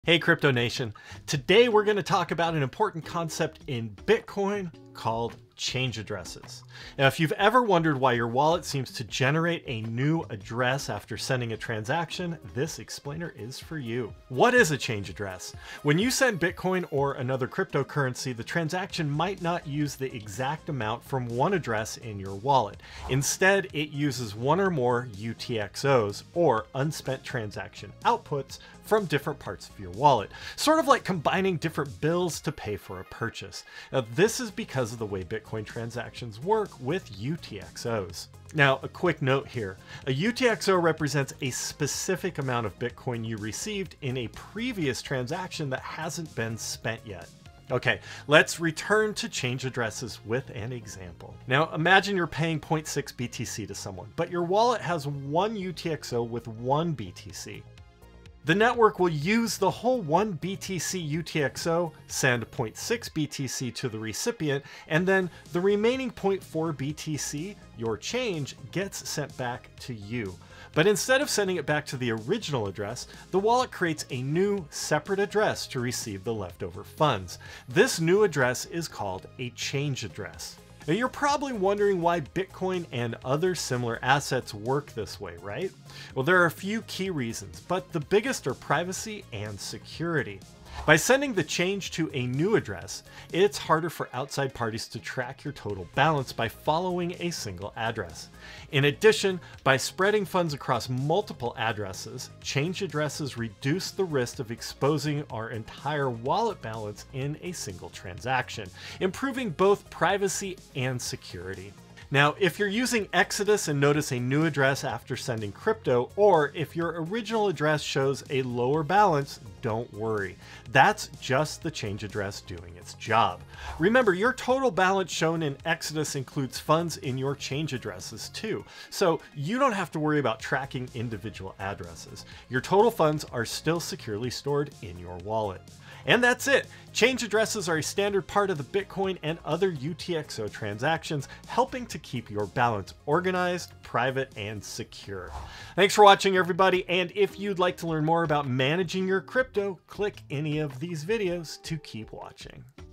Hey Crypto Nation, today we're going to talk about an important concept in Bitcoin called change addresses. Now, if you've ever wondered why your wallet seems to generate a new address after sending a transaction, this explainer is for you. What is a change address? When you send Bitcoin or another cryptocurrency, the transaction might not use the exact amount from one address in your wallet. Instead, it uses one or more UTXOs, or unspent transaction outputs, from different parts of your wallet, sort of like combining different bills to pay for a purchase. Now, this is because of the way Bitcoin transactions work with UTXOs. Now, a quick note here. A UTXO represents a specific amount of Bitcoin you received in a previous transaction that hasn't been spent yet. Okay, let's return to change addresses with an example. Now, imagine you're paying 0.6 BTC to someone, but your wallet has one UTXO with 1 BTC. The network will use the whole 1 BTC UTXO, send 0.6 BTC to the recipient, and then the remaining 0.4 BTC, your change, gets sent back to you. But instead of sending it back to the original address, the wallet creates a new separate address to receive the leftover funds. This new address is called a change address. Now, you're probably wondering why Bitcoin and other similar assets work this way, right? Well, there are a few key reasons, but the biggest are privacy and security. By sending the change to a new address, it's harder for outside parties to track your total balance by following a single address. In addition, by spreading funds across multiple addresses, change addresses reduce the risk of exposing our entire wallet balance in a single transaction, improving both privacy and security. Now, if you're using Exodus and notice a new address after sending crypto, or if your original address shows a lower balance, don't worry. That's just the change address doing its job. Remember, your total balance shown in Exodus includes funds in your change addresses too, so you don't have to worry about tracking individual addresses. Your total funds are still securely stored in your wallet. And that's it. Change addresses are a standard part of the Bitcoin and other UTXO transactions, helping to keep your balance organized, private, and secure. Thanks for watching, everybody. And if you'd like to learn more about managing your crypto, click any of these videos to keep watching.